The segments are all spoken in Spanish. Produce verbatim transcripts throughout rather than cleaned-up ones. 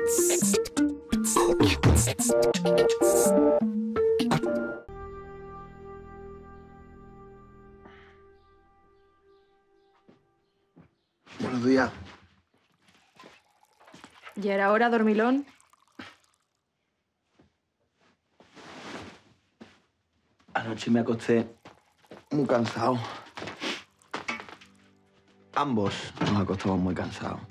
Buenos días. ¿Ya era hora, dormilón? Anoche me acosté muy cansado. Ambos nos acostamos muy cansados.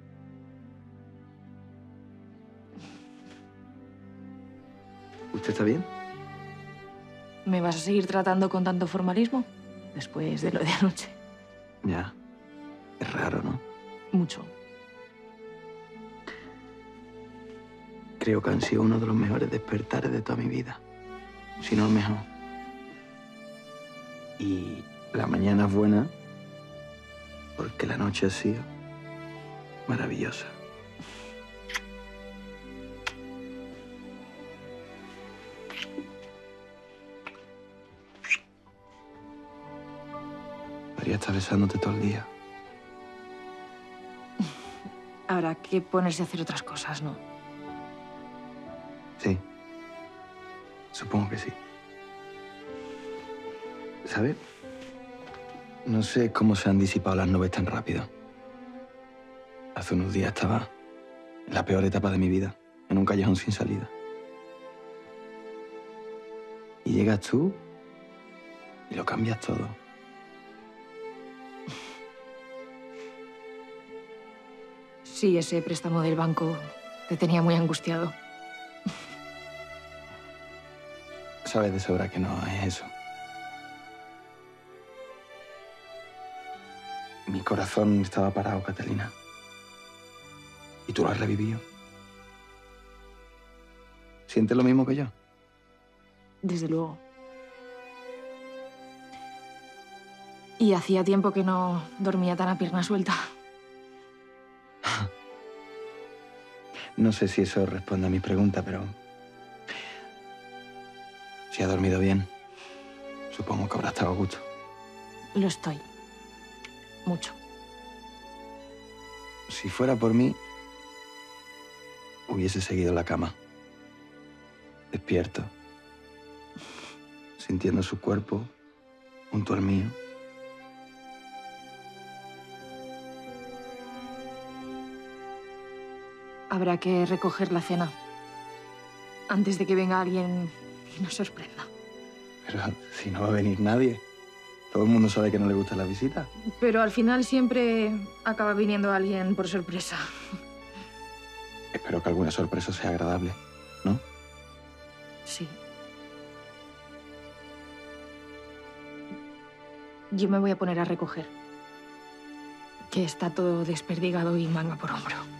¿Usted está bien? ¿Me vas a seguir tratando con tanto formalismo? Después de lo de anoche. Ya. Es raro, ¿no? Mucho. Creo que han sido uno de los mejores despertares de toda mi vida. Si no el mejor. Y la mañana es buena porque la noche ha sido maravillosa. Podría estar besándote todo el día. Habrá que ponerse a hacer otras cosas, ¿no? Sí. Supongo que sí. ¿Sabes? No sé cómo se han disipado las nubes tan rápido. Hace unos días estaba en la peor etapa de mi vida, en un callejón sin salida. Y llegas tú y lo cambias todo. Sí, ese préstamo del banco te tenía muy angustiado. Sabes de sobra que no es eso. Mi corazón estaba parado, Catalina. Y tú lo has revivido. ¿Sientes lo mismo que yo? Desde luego. Y hacía tiempo que no dormía tan a pierna suelta. No sé si eso responde a mi pregunta, pero... si ha dormido bien, supongo que habrá estado a gusto. Lo estoy. Mucho. Si fuera por mí, hubiese seguido en la cama. Despierto. Sintiendo su cuerpo junto al mío. Habrá que recoger la cena antes de que venga alguien y nos sorprenda. Pero si no va a venir nadie. Todo el mundo sabe que no le gusta la visita. Pero al final siempre acaba viniendo alguien por sorpresa. Espero que alguna sorpresa sea agradable, ¿no? Sí. Yo me voy a poner a recoger, que está todo desperdigado y manga por hombro.